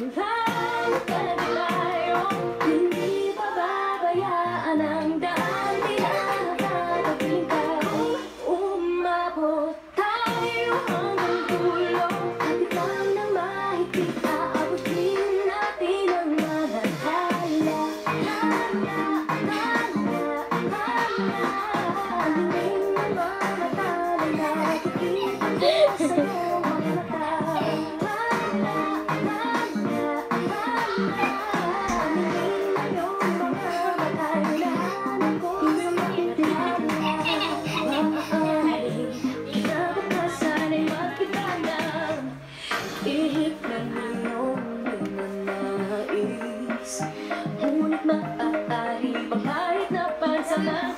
Layo ka na tayo, hindi pababayaan ang daan. Tinatatating ka, umabot tayo hanggang dulo. Hapit lang ng mahigpit, aabutin natin ang mga hala. Aling ng mga tali na nakikita ko sa iyong mga mata. Ihip ng iyong minanais, ngunit maaari bang kahit na pansamang